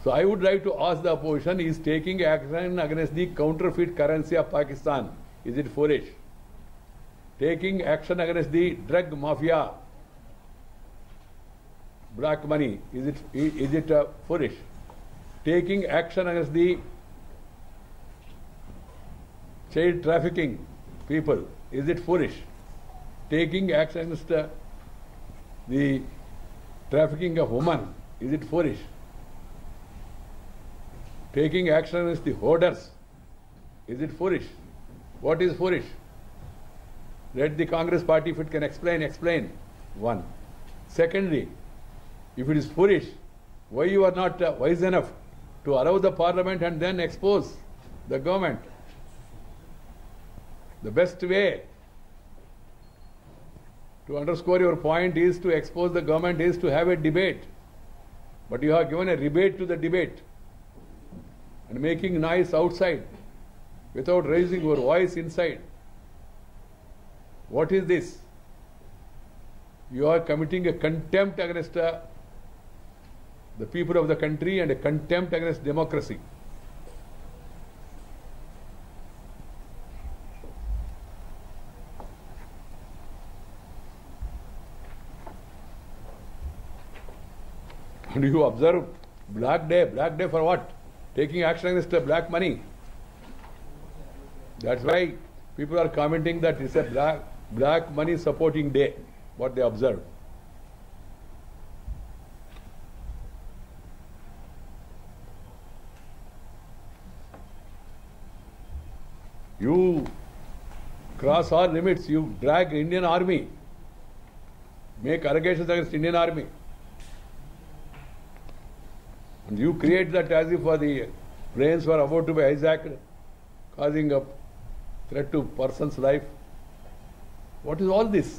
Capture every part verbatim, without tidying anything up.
So I would like to ask the opposition, is taking action against the counterfeit currency of Pakistan, is it foolish? Taking action against the drug mafia, black money, is it, is it uh, foolish? Taking action against the child trafficking people, is it foolish? Taking action against uh, the trafficking of women, is it foolish? Taking action against the hoarders, is it foolish? What is foolish? Let the Congress party, if it can explain, explain. One. Secondly, if it is foolish, why you are not uh, wise enough to allow the parliament and then expose the government? The best way to underscore your point is to expose the government, is to have a debate. But you have given a rebate to the debate and making noise outside without raising your voice inside. What is this? You are committing a contempt against uh, the people of the country and a contempt against democracy. And you observe Black Day. Black Day for what? Taking action against the black money. That's why people are commenting that it's a black, black money supporting day, what they observe. You cross all limits, you drag Indian army, make allegations against Indian army. And you create that as if for the planes were about to be hijacked, causing a threat to person's life. What is all this?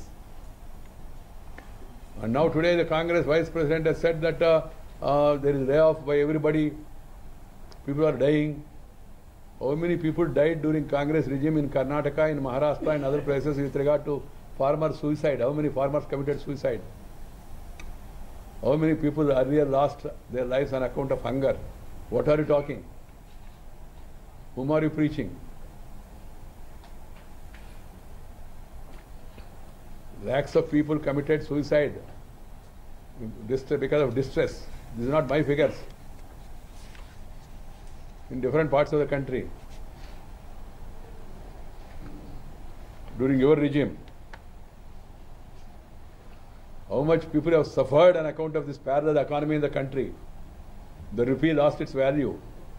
And now today the Congress Vice President has said that uh, uh, there is layoff by everybody, people are dying. How many people died during Congress regime in Karnataka, in Maharashtra and other places with regard to farmer suicide? How many farmers committed suicide? How many people earlier lost their lives on account of hunger? What are you talking? Whom are you preaching? Lakhs of people committed suicide because of distress. These are not my figures. In different parts of the country during your regime. How much people have suffered on account of this parallel economy in the country. The rupee lost its value.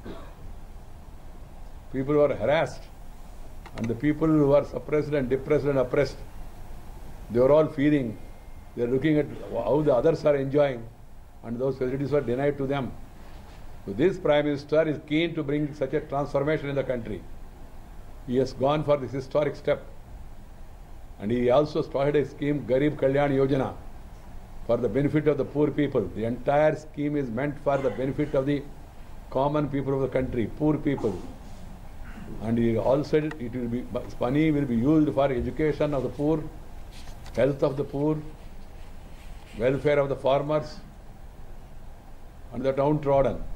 People were harassed, and the people who were suppressed and depressed and oppressed, they were all feeling, they are looking at how the others are enjoying, and those facilities were denied to them. So this Prime Minister is keen to bring such a transformation in the country. He has gone for this historic step. And he also started a scheme, Garib Kalyan Yojana, for the benefit of the poor people. The entire scheme is meant for the benefit of the common people of the country, poor people. And he also said it will be, money will be used for education of the poor, health of the poor, welfare of the farmers and the downtrodden.